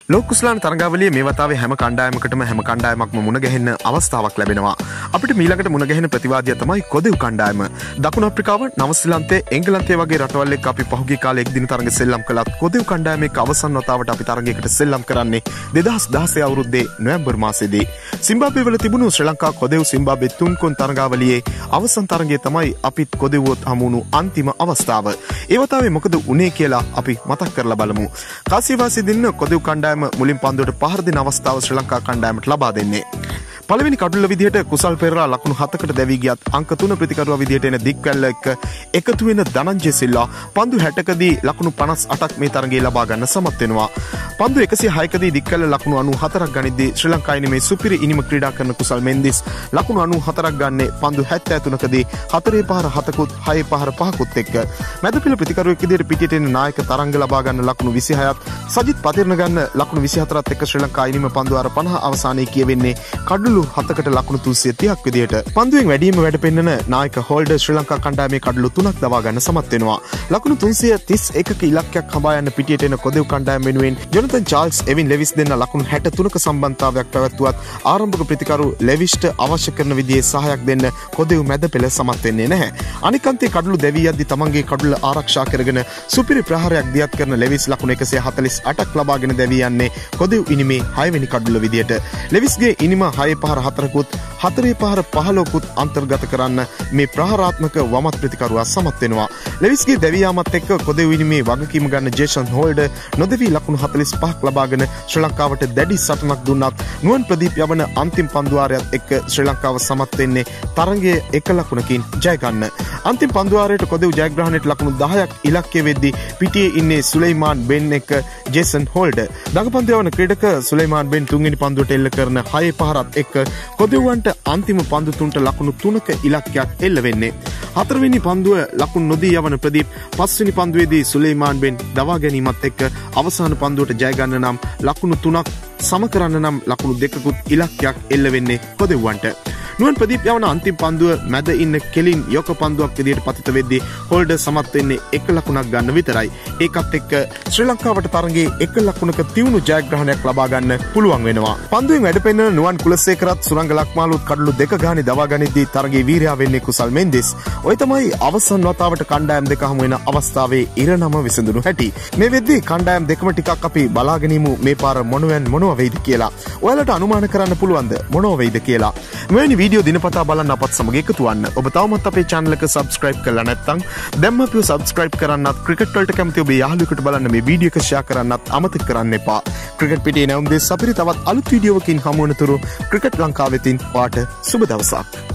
ලෝක කුසලාන තරගාවලියේ මේ වතාවේ හැම කණ්ඩායමක්ම මුණ ගැහෙන්න අවස්ථාවක් ලැබෙනවා. අපිට ඊළඟට මුණ ගැහෙන ප්‍රතිවාදියා තමයි කොදෙව් කණ්ඩායම. දකුණු අප්‍රිකාව, නවසීලන්තය, එංගලන්තය වගේ රටවල් එක්ක අපි පහුගිය කාලේ එක් දින තරග සෙල්ලම් කළත් කොදෙව් කණ්ඩායම එක්ක අවසන් වතාවට අපි තරගයකට සෙල්ලම් කරන්නේ 2016 අවුරුද්දේ නොවැම්බර් මාසයේදී. සිම්බාබ්වේ වල තිබුණු ශ්‍රී ලංකා කොදෙව් සිම්බාබ්වේ තුන්කොන් තරගාවලියේ අවසන් තරගය තමයි අපිත් කොදෙව්වොත් හමුණු අන්තිම අවස්ථාව. ඒ වතාවේ මොකද උනේ කියලා අපි මතක් කරලා බලමු. කාසියවාසී දින්න කොදෙව් කණ්ඩායම මුලින් පන්දුවට පහර දෙන අවස්ථාව ශ්‍රී ලංකා කණ්ඩායමට ලබා දෙන්නේ. පළවෙනි කඩුල්ල විදිහට කුසල් පෙරේරා ලකුණු 7කට දැවී ගියත් අංක 3 ප්‍රතිකරුවා විදිහට එන දික්වැල්ල එක්ක එකතු වෙන ධනංජය සිල්වා පන්දු 60කදී ලකුණු 58ක් මේ තරගයේ ලබා ගන්න සමත් වෙනවා. පන්දු 106කදී දික්වැල්ල ලකුණු 94ක් ගනිද්දී ශ්‍රී ලංකාවේ ඉනිමේ සුපිරි ඉනිම ක්‍රීඩා කරන කුසල් මෙන්දිස් ලකුණු 94ක් ගන්නේ පන්දු 73කදී 4 පහර 7කුත් 6 පහර 5කුත් එක්ක. මැදපෙළ ප්‍රතිකරුවෙක් විදිහට පිටියට එන නායක තරංග ලබා ගන්න ලකුණු 26ත් සජිත් පතිරණ ගන්න ලකුණු 24ත් එක්ක ශ්‍රී ලංකා ඉනිම පන්දු අර 50 අවසානයේ කියවෙන්නේ කඩුළු 7කට ලකුණු 330ක් විදිහට. පන්දුවෙන් වැඩිම වැඩ පෙන්නන නායක හෝල්ඩර් ශ්‍රී ලංකා කණ්ඩායමේ කඩුළු 3ක් දවා ගන්න සමත් වෙනවා. ලකුණු 331ක ඉලක්කයක් හඹා යන පිටියට එන කොදෙව් කණ්ඩායම වෙනුවෙන් ජොනතන් චාල්ස් එවින් ලෙවිස් දෙන්න ලකුණු 63ක සම්බන්ධතාවයක් පැවැත්වුවත් ආරම්භක ප්‍රතිකරු ලෙවිස්ට අවශ්‍ය කරන විදිහේ සහායක් දෙන්න කොදෙව් මැද පෙළ සමත් වෙන්නේ නැහැ. අනික අන්තයේ කඩුළු දැවී යද්දී තමන්ගේ කඩුල්ල ආරක්ෂා කරගෙන සුපිරි ප්‍රහාරයක් දියත් කරන ලෙවිස් ලකුණු 148ක් ලබාගෙන දැවී යන්නේ කොදෙව් ඉනිමේ 6 වෙනි කඩුල්ල විදිහට. ලෙවිස්ගේ ඉනිම 6 පහර 4කුත් 4 පහර 15කුත් අන්තර්ගත කරන්න මේ ප්‍රහාරාත්මක වමත් ප්‍රතිකරුවා සමත් වෙනවා. ලෙවිස්ගේ දැවී යාමත් එක්ක කොදෙව් ඉනිමේ වගකීම ගන්න ජේසන් හෝල්ඩර් නොදෙවී ලකුණු 45ක් ලබාගෙන ශ්‍රී ලංකාවට දැඩි සටනක් දුන්නත් නුවන් ප්‍රදීප් යවන අන්තිම පන්දුවාරයත් එක්ක ශ්‍රී ලංකාව සමත් වෙන්නේ තරගයේ එක ලකුණකින් ජය ගන්න. අන්තිම පන්දුවාරයට කොදෙව් ජයග්‍රහණයට ලකුණු 10ක් ඉලක්කයේ වෙද්දී පිටියේ ඉන්නේ සුලයිමාන් බෙන් එක්ක ජේසන් හෝල්ඩර්. දඟපන්දු යවන ක්‍රීඩක සුලයිමාන් බෙන් තුන්වෙනි පන්දුවට එල්ල කරන 6 පහරත් එක්ක කොදෙව්වන්ට අන්තිම පන්දු තුනට ලකුණු 3ක ඉලක්කයක් එල්ල වෙන්නේ. 4 වෙනි පන්දුව ලකුණු නොදී යවන ප්‍රදීප් 5 වෙනි පන්දුවේදී සුලයිමාන් බෙන් දවා ගැනීමත් එක්ක අවසාන පන්දුවට ජය ගන්න නම් ලකුණු 3ක් සම කරන්න නම් ලකුණු 2කුත් ඉලක්කයක් එල්ල වෙන්නේ කොදෙව්වන්ට. නුවන් ප්‍රදීප් යවන අන්තිම පන්දුව මැද ඉන්න කෙලින් යොක පන්දුවක් විදිහට පතිත වෙද්දී හෝල්ඩර් සමත් වෙන්නේ 1 ලකුණක් ගන්න විතරයි. ඒකත් එක්ක ශ්‍රී ලංකාවට තරගයේ 1 ලකුණක තියුණු ජයග්‍රහණයක් ලබා ගන්න පුළුවන් වෙනවා. පන්දුවෙන් වැඩ පෙන්වන නුවන් කුලසේකරත් සුරංග ලක්මාලුත් කඩලු 2 ගානේ දවා ගනිද්දී තරගයේ වීරයා වෙන්නේ කුසල් මෙන්දිස්. ඔය තමයි අවසන් වතාවට කණ්ඩායම් දෙක හමු වෙන අවස්ථාවේ ඉරණම විසඳුණු හැටි. මේ වෙද්දී කණ්ඩායම් දෙකම ටිකක් අපි බලාගෙන ඉමු මේ පාර මොනව වෙයිද කියලා. ඔයාලට අනුමාන කරන්න පුළුවන්ද මොනව වෙයිද කියලා. මෙවැනි වීඩියෝ දිනපතා බලන්න අපත් සමග එකතු වන්න. ඔබ තවමත් අපේ channel එක subscribe කරලා නැත්නම් දැන්ම අපිව subscribe කරන්නත් ක්‍රිකට් වලට කැමති ඔබේ යාළුවෙකුට බලන්න මේ වීඩියෝ එක share කරන්නත් අමතක කරන්න එපා. ක්‍රිකට් පිටියේ නැවුම් දෙස් අපිට තවත් අලුත් වීඩියෝවකින් හමු වෙනතුරු ක්‍රිකට් ලංකාවෙතින් ඔයාට සුබ දවසක්.